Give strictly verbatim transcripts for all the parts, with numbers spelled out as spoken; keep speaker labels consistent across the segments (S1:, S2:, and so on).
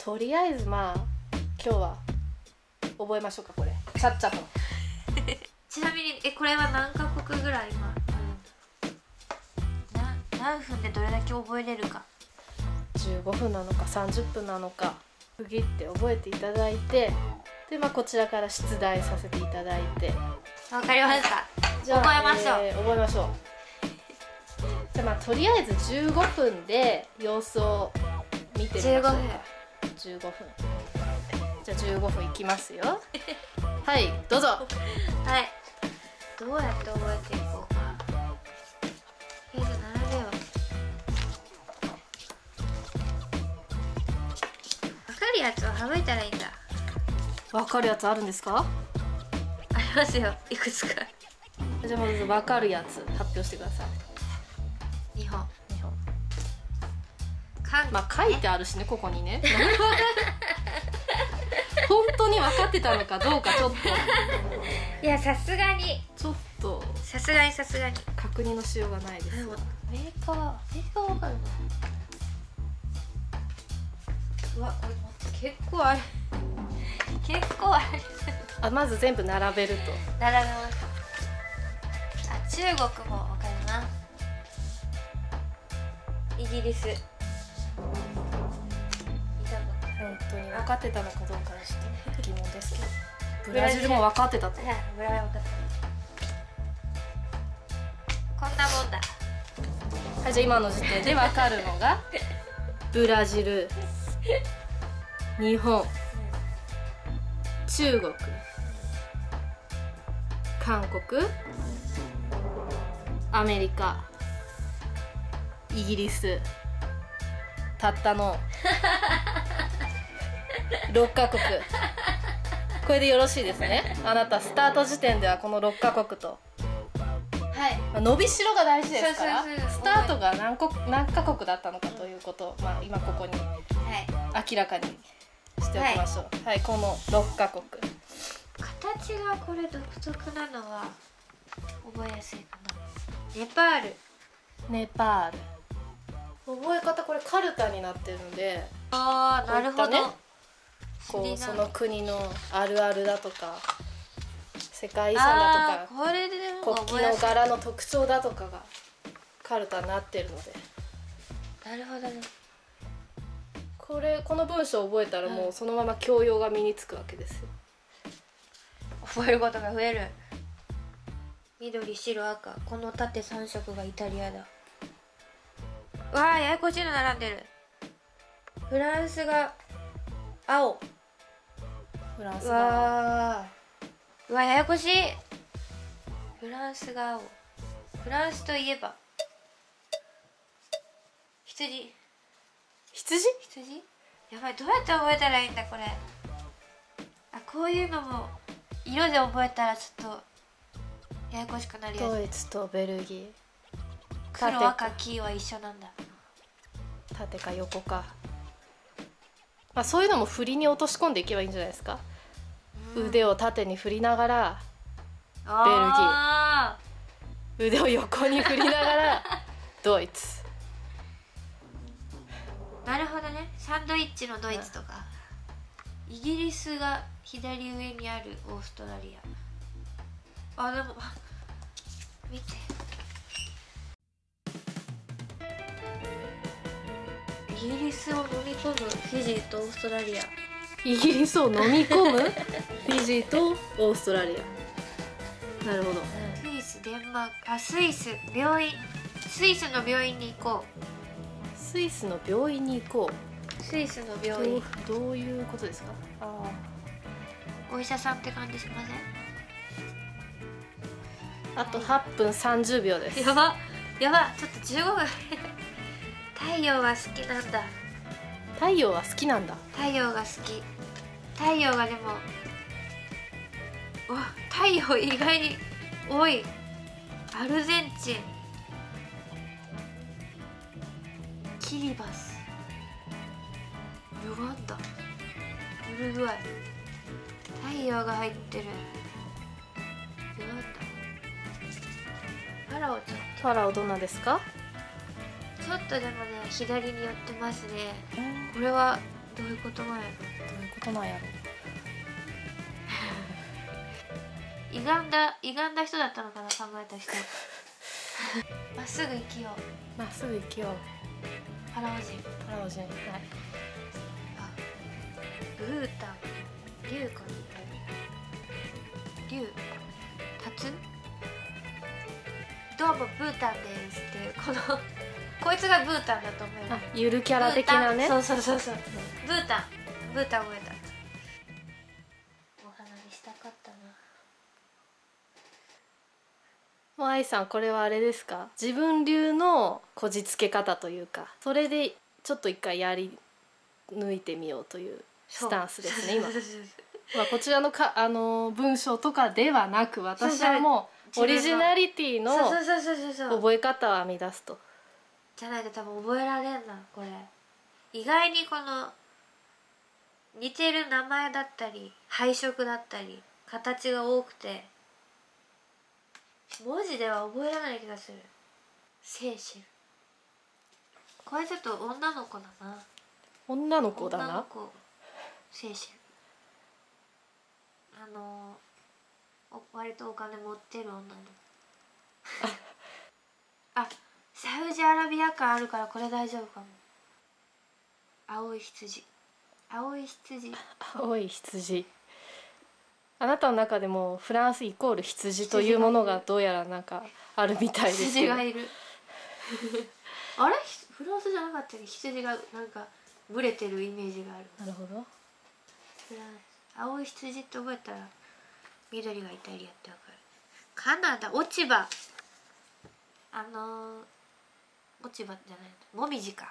S1: とりあえずまあ今日は覚えましょうか。これちゃっちゃと
S2: ちなみにえこれは何カ国ぐらい今あるんだ。な何分でどれだけ覚えれるか。
S1: じゅうごふんなのかさんじゅっぷんなのか区切って覚えていただいて、で、まあ、こちらから出題させていただいて。
S2: わかりました。
S1: じゃあ
S2: 覚えましょう、
S1: えー覚えましょう。じゃあまあとりあえずじゅうごふんで様子を見てみましょうか。じゅうごふん。じゃあじゅうごふんいきますよはいどうぞ。
S2: はいどうやって覚えていこうか。とりあえず並べよう。わかるやつを省いたらいいんだ。
S1: わかるやつあるんですか？
S2: ありますよ、いくつか。
S1: じゃあまずわかるやつ発表してください。
S2: にほん。
S1: にほん。
S2: 韓国
S1: まあ書いてあるしね、ここにね本当に分かってたのかどうかちょっと
S2: いやさすがに
S1: ちょっと
S2: さすがにさすがに
S1: 確認のしようがないです
S2: でも
S1: が、
S2: メーカーメーカーわかるな。うわこれ待って結構ある結構ある
S1: あまず全部並べると。
S2: 並べます。あ中国もわかるな。イギリス見たこと
S1: 本当に分かってたのかどうかはちょっと疑問ですけど、ブラジルも分かってたと。
S2: はいブラジル分かったこんなもんだ。
S1: はい、じゃあ今の時点で分かるのがブラジル、日本、中国、韓国、アメリカ、イギリス、たったのろっかこく。これでよろしいですね。あなたスタート時点ではこのろっかこくと、
S2: はい
S1: まあ伸びしろが大事ですから、
S2: そうそうそう
S1: スタートが何国何カ国だったのかということを、まあ、今ここに
S2: はい
S1: 明らかにしておきましょう。はい、このろっかこく。
S2: 形がこれ独特なのは覚えやすいかな。ネパール。
S1: ネパール。覚え方これカルタになってるんで、
S2: ああなるほど、
S1: こういったねこうその国のあるあるだとか世界遺産だとか
S2: これでも
S1: 国
S2: 覚えやすい。
S1: 旗の柄の特徴だとかがカルタになってるので、
S2: なるほどね。
S1: これこの文章を覚えたらもうそのまま教養が身につくわけですよ。
S2: 覚えることが増える。緑白赤、この縦さん色がイタリアだ。わあややこしいの並んでる。フランスが青。う
S1: フランスが
S2: わあうわややこしい。フランスが青。フランスといえば羊。
S1: 羊？
S2: 羊やばい、どうやって覚えたらいいんだこれ。あこういうのも色で覚えたらちょっとややこしくなるや
S1: ド
S2: つ。
S1: イツとベルギー。
S2: 黒
S1: 縦
S2: 赤黄は一緒なんだ。
S1: 縦か横か、まあ、そういうのも振りに落とし込んでいけばいいんじゃないですか。
S2: うん
S1: 腕を縦に振りながら
S2: あ
S1: 腕を横に振りながらドイツ。
S2: ーなるほどね。サンドイッチのドイツとか、イギリスが左上にあるオーストラリア。あでもあ見て、イギリスを飲み込むフィジーとオーストラリア。
S1: イギリスを飲み込むフィジーとオーストラリア。なるほど。
S2: スイス、デンマーク、あスイス病院。スイスの病院に行こ
S1: スイスの病院に行こ
S2: う。スイスの
S1: う。
S2: 病院。
S1: どうどういうことですか？あ
S2: お医者さんって感じしません？
S1: あ。あとはっぷんさんじゅうびょうです。
S2: やばやば、ちょっとじゅうごふん太陽は好きなんだ。
S1: 太陽は好きなんだ。
S2: 太陽が好き。太陽がでもわ太陽意外に多い。アルゼンチン、キリバス、ルワンダ、ウルグアイ。太陽が入ってる。ルワンダ。パラオちょっ
S1: ファラオどんなですか？
S2: とちょっとでもね左に寄ってますね。これはどういうことなんやろ。
S1: どういうことなんやろ。
S2: 歪んだ歪んだ人だったのかな、考えた人。まっすぐ生きよう。
S1: まっすぐ生きよう。
S2: パラオ人。
S1: パラオ人。はい。
S2: あ、ブータン、竜かな。竜、タツ。どうもブータンですっていう、このこいつがブータンだと思います。
S1: ゆるキャラ的なね。
S2: そうそうそうそう。ブータン、ブータン覚えた。お花見したかったな。
S1: もう愛さん、これはあれですか、自分流のこじつけ方というか、それでちょっと一回やり抜いてみようというスタンスですね今。まあこちらのかあの文章とかではなく、私はもうオリジナリティの覚え方を編み出すと。
S2: じゃないと多分覚えられんなこれ。意外にこの似てる名前だったり配色だったり形が多くて文字では覚えられない気がする。セーシェル、これちょっと女の子だな。
S1: 女の子だな。
S2: 女の子、セーシェル。あの割とお金持ってる女の子。あ、サウジアラビア感あるからこれ大丈夫かも。青い羊、青い羊、
S1: 青い羊。あなたの中でもフランスイコール羊というものがどうやらなんかあるみたいですけど。
S2: 羊がいる。あれ、フランスじゃなかったっけ。羊がなんかブレてるイメージがある。
S1: なるほど。
S2: 青い羊って覚えたら緑がイタリアってわかる。カナダ、落ち葉。あのー、落ち葉じゃない、もみじか。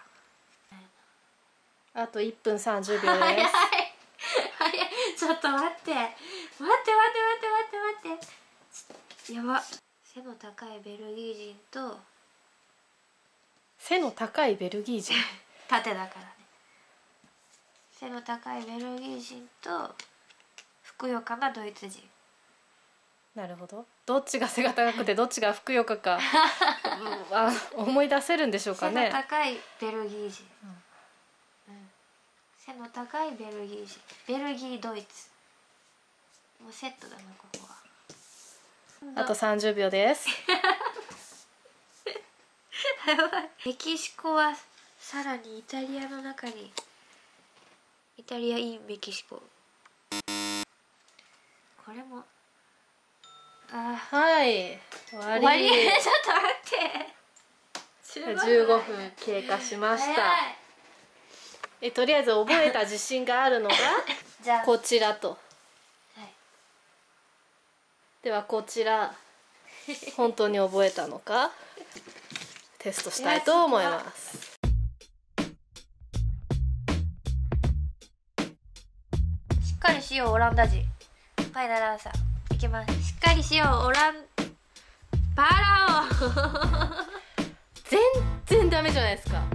S1: あといっぷんさんじゅうびょうです。
S2: 早い早い、ちょっと待って待って待って待って待ってやば。背の高いベルギー人と
S1: 背の高いベルギー人
S2: 縦だからね。背の高いベルギー人とふくよかなドイツ人。
S1: なるほど。どっちが背が高くてどっちがふくよかかあ思い出せるんでしょうかね。
S2: 背の高いベルギー人、うんうん、背の高いベルギー人、ベルギードイツ。もうセットだなここは。
S1: あとさんじゅうびょうです。
S2: やばい。メキシコはさらにイタリアの中に、イタリアインメキシコ。これもあ、
S1: はい終わり。
S2: 終わりちょっと待って、
S1: じゅうごふん経過しました。えとりあえず覚えた自信があるのが
S2: じゃあ
S1: こちらと、
S2: はい、
S1: ではこちら本当に覚えたのかテストしたいと思います。
S2: しっかりしようオランダ人。ファイナルアンサーいきます。しっかりしようオランパラオ
S1: 全然ダメじゃないですか。